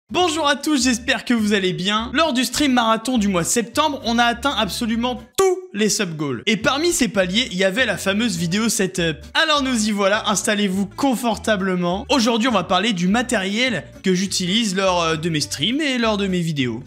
Bonjour à tous, j'espère que vous allez bien. Lors du stream marathon du mois de septembre, on a atteint absolument tous les sub-goals. Et parmi ces paliers, il y avait la fameuse vidéo setup. Alors nous y voilà, installez-vous confortablement. Aujourd'hui, on va parler du matériel que j'utilise lors de mes streams et lors de mes vidéos.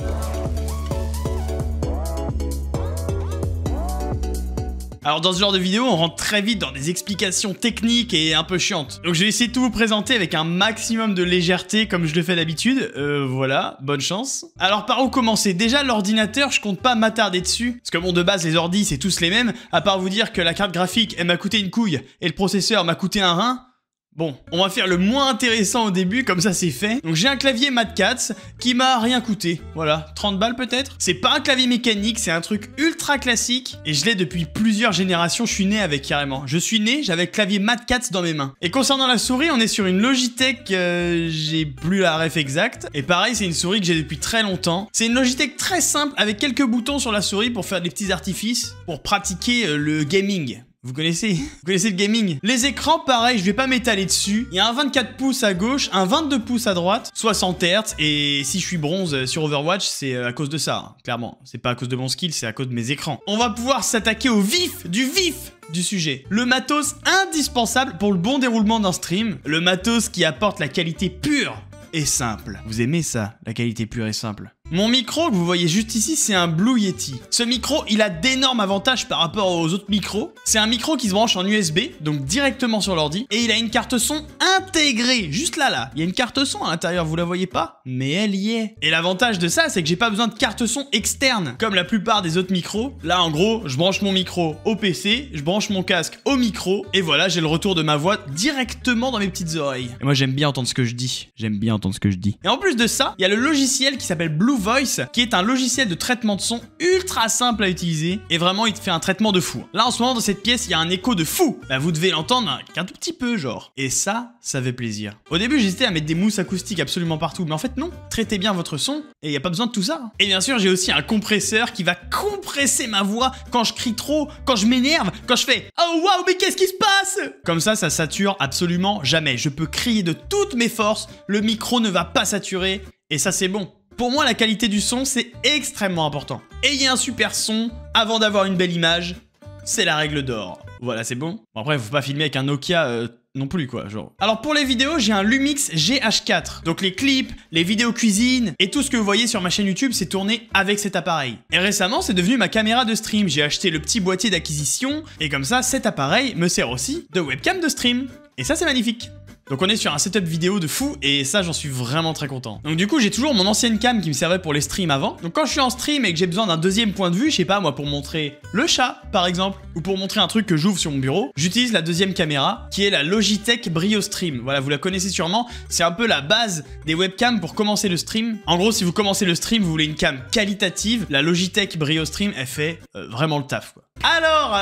Alors dans ce genre de vidéo, on rentre très vite dans des explications techniques et un peu chiantes. Donc je vais essayer de tout vous présenter avec un maximum de légèreté comme je le fais d'habitude. Voilà, bonne chance. Alors par où commencer? Déjà l'ordinateur, je compte pas m'attarder dessus. Parce que bon, de base les ordis c'est tous les mêmes. À part vous dire que la carte graphique elle m'a coûté une couille et le processeur m'a coûté un rein. Bon, on va faire le moins intéressant au début, comme ça c'est fait. Donc j'ai un clavier Mad Catz qui m'a rien coûté. Voilà, 30 balles peut-être. C'est pas un clavier mécanique, c'est un truc ultra classique. Et je l'ai depuis plusieurs générations, je suis né avec carrément. Je suis né, j'avais le clavier Mad Catz dans mes mains. Et concernant la souris, on est sur une Logitech, j'ai plus la ref exacte. Et pareil, c'est une souris que j'ai depuis très longtemps. C'est une Logitech très simple, avec quelques boutons sur la souris pour faire des petits artifices, pour pratiquer le gaming. Vous connaissez le gaming? Les écrans, pareil, je vais pas m'étaler dessus. Il y a un 24 pouces à gauche, un 22 pouces à droite, 60 Hz. Et si je suis bronze sur Overwatch, c'est à cause de ça, hein, clairement. C'est pas à cause de mon skill, c'est à cause de mes écrans. On va pouvoir s'attaquer au vif du sujet. Le matos indispensable pour le bon déroulement d'un stream. Le matos qui apporte la qualité pure et simple. Vous aimez ça, la qualité pure et simple? Mon micro que vous voyez juste ici, c'est un Blue Yeti. Ce micro, il a d'énormes avantages par rapport aux autres micros. C'est un micro qui se branche en USB, donc directement sur l'ordi. Et il a une carte son intégrée, juste là. Il y a une carte son à l'intérieur, vous la voyez pas? Mais elle y est. Et l'avantage de ça, c'est que j'ai pas besoin de carte son externe, comme la plupart des autres micros. Là, en gros, je branche mon micro au PC, je branche mon casque au micro, et voilà, j'ai le retour de ma voix directement dans mes petites oreilles. Et moi, j'aime bien entendre ce que je dis. Et en plus de ça, il y a le logiciel qui s'appelle Blue Voice, qui est un logiciel de traitement de son ultra simple à utiliser, et vraiment il te fait un traitement de fou. Là en ce moment dans cette pièce, il y a un écho de fou. Bah vous devez l'entendre qu'un tout petit peu genre. Et ça fait plaisir. Au début j'hésitais à mettre des mousses acoustiques absolument partout, mais en fait non, traitez bien votre son, et il n'y a pas besoin de tout ça. Et bien sûr j'ai aussi un compresseur qui va compresser ma voix quand je crie trop, quand je m'énerve, quand je fais « Oh waouh, mais qu'est-ce qui se passe ?» Comme ça sature absolument jamais. Je peux crier de toutes mes forces, le micro ne va pas saturer, et ça c'est bon. Pour moi, la qualité du son, c'est extrêmement important. Ayez un super son avant d'avoir une belle image, c'est la règle d'or. Voilà, c'est bon. Bon, après, faut pas filmer avec un Nokia non plus, quoi, genre. Alors, pour les vidéos, j'ai un Lumix GH4. Donc, les clips, les vidéos cuisine et tout ce que vous voyez sur ma chaîne YouTube, c'est tourné avec cet appareil. Et récemment, c'est devenu ma caméra de stream. J'ai acheté le petit boîtier d'acquisition et comme ça, cet appareil me sert aussi de webcam de stream. Et ça, c'est magnifique. Donc on est sur un setup vidéo de fou et ça j'en suis vraiment très content. Donc du coup j'ai toujours mon ancienne cam qui me servait pour les streams avant. Donc quand je suis en stream et que j'ai besoin d'un deuxième point de vue, je sais pas moi, pour montrer le chat par exemple, ou pour montrer un truc que j'ouvre sur mon bureau, j'utilise la deuxième caméra qui est la Logitech Brio Stream. Voilà, vous la connaissez sûrement, c'est un peu la base des webcams pour commencer le stream. En gros si vous commencez le stream, vous voulez une cam qualitative, la Logitech Brio Stream elle fait vraiment le taf quoi. Alors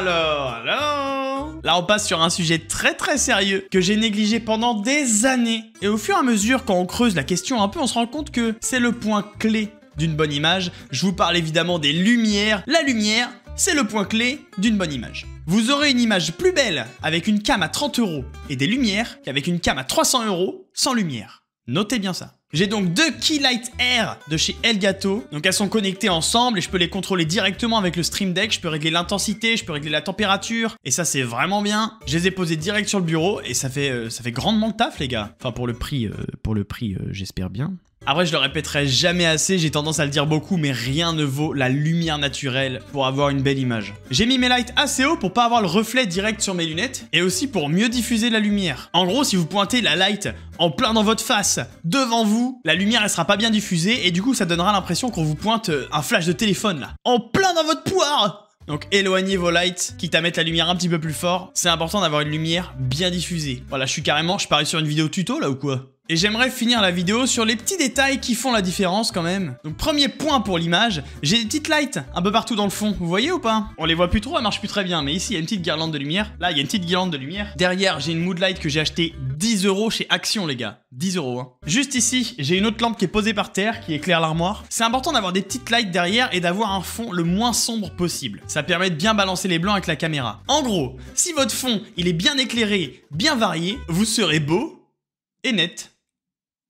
là on passe sur un sujet très sérieux que j'ai négligé pendant des années. Et au fur et à mesure, quand on creuse la question un peu, on se rend compte que c'est le point clé d'une bonne image. Je vous parle évidemment des lumières. La lumière, c'est le point clé d'une bonne image. Vous aurez une image plus belle avec une cam à 30 € et des lumières qu'avec une cam à 300 € sans lumière. Notez bien ça. J'ai donc deux Keylight Air de chez Elgato. Donc elles sont connectées ensemble et je peux les contrôler directement avec le Stream Deck. Je peux régler l'intensité, je peux régler la température. Et ça c'est vraiment bien. Je les ai posées direct sur le bureau et ça fait grandement le taf les gars. Enfin pour le prix, j'espère bien. Après je le répéterai jamais assez, j'ai tendance à le dire beaucoup, mais rien ne vaut la lumière naturelle pour avoir une belle image. J'ai mis mes lights assez haut pour pas avoir le reflet direct sur mes lunettes, et aussi pour mieux diffuser la lumière. En gros, si vous pointez la light en plein dans votre face, devant vous, la lumière elle sera pas bien diffusée, et du coup ça donnera l'impression qu'on vous pointe un flash de téléphone là, en plein dans votre poire. Donc éloignez vos lights, quitte à mettre la lumière un petit peu plus fort. C'est important d'avoir une lumière bien diffusée. Voilà, je parie sur une vidéo tuto là ou quoi? Et j'aimerais finir la vidéo sur les petits détails qui font la différence quand même. Donc premier point pour l'image, j'ai des petites lights un peu partout dans le fond, vous voyez ou pas? On les voit plus trop, elles marchent plus très bien, mais ici il y a une petite guirlande de lumière. Là il y a une petite guirlande de lumière. Derrière j'ai une mood light que j'ai acheté 10 € chez Action les gars. 10 € hein. Juste ici, j'ai une autre lampe qui est posée par terre, qui éclaire l'armoire. C'est important d'avoir des petites lights derrière et d'avoir un fond le moins sombre possible. Ça permet de bien balancer les blancs avec la caméra. En gros, si votre fond il est bien éclairé, bien varié, vous serez beau et net.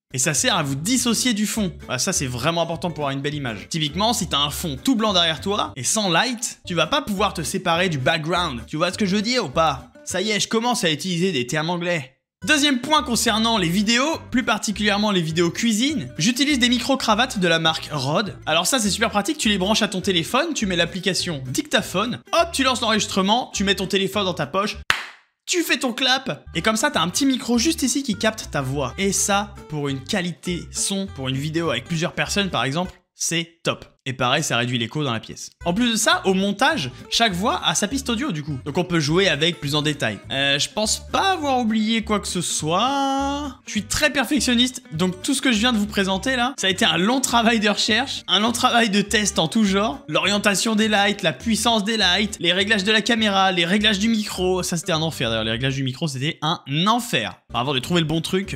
Et ça sert à vous dissocier du fond. Voilà, ça c'est vraiment important pour avoir une belle image. Typiquement, si t'as un fond tout blanc derrière toi et sans light, tu vas pas pouvoir te séparer du background. Tu vois ce que je veux dire ou pas? Ça y est, je commence à utiliser des termes anglais. Deuxième point concernant les vidéos, plus particulièrement les vidéos cuisine, j'utilise des micro-cravates de la marque Rode. Alors ça c'est super pratique, tu les branches à ton téléphone, tu mets l'application dictaphone, hop, tu lances l'enregistrement, tu mets ton téléphone dans ta poche, tu fais ton clap, et comme ça t'as un petit micro juste ici qui capte ta voix. Et ça, pour une qualité son, pour une vidéo avec plusieurs personnes par exemple, c'est top. Et pareil, ça réduit l'écho dans la pièce. En plus de ça, au montage, chaque voix a sa piste audio du coup. Donc on peut jouer avec plus en détail. Je pense pas avoir oublié quoi que ce soit. Je suis très perfectionniste, donc tout ce que je viens de vous présenter là, ça a été un long travail de recherche, un long travail de test en tout genre. L'orientation des lights, la puissance des lights, les réglages de la caméra, les réglages du micro. Ça c'était un enfer d'ailleurs, les réglages du micro c'était un enfer. Enfin, avant de trouver le bon truc...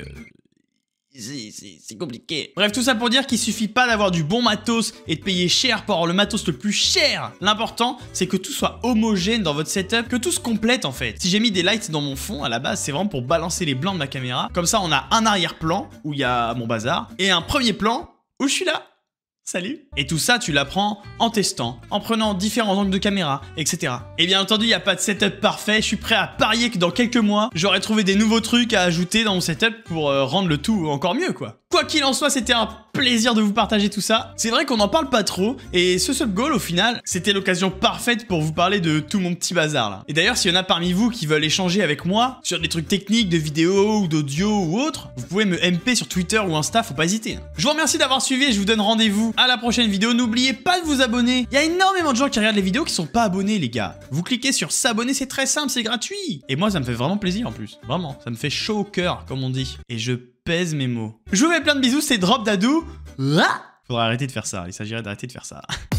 c'est compliqué. Bref, tout ça pour dire qu'il suffit pas d'avoir du bon matos et de payer cher pour avoir le matos le plus cher. L'important, c'est que tout soit homogène dans votre setup, que tout se complète en fait. Si j'ai mis des lights dans mon fond, à la base, c'est vraiment pour balancer les blancs de ma caméra. Comme ça, on a un arrière-plan où il y a mon bazar et un premier plan où je suis là. Salut. Et tout ça, tu l'apprends en testant, en prenant différents angles de caméra, etc. Et bien entendu, il n'y a pas de setup parfait. Je suis prêt à parier que dans quelques mois, j'aurai trouvé des nouveaux trucs à ajouter dans mon setup pour rendre le tout encore mieux, quoi. Quoi qu'il en soit, c'était un plaisir de vous partager tout ça. C'est vrai qu'on n'en parle pas trop, et ce sub-goal, au final, c'était l'occasion parfaite pour vous parler de tout mon petit bazar, là. Et d'ailleurs, s'il y en a parmi vous qui veulent échanger avec moi sur des trucs techniques, de vidéo ou d'audio ou autre, vous pouvez me MP sur Twitter ou Insta, faut pas hésiter. Je vous remercie d'avoir suivi et je vous donne rendez-vous à la prochaine vidéo. N'oubliez pas de vous abonner. Il y a énormément de gens qui regardent les vidéos qui sont pas abonnés, les gars. Vous cliquez sur s'abonner, c'est très simple, c'est gratuit. Et moi, ça me fait vraiment plaisir en plus. Vraiment, ça me fait chaud au cœur, comme on dit. Et je pèse mes mots. Je vous fais plein de bisous, c'est Drop Dadou. Faudra arrêter de faire ça, il s'agirait d'arrêter de faire ça.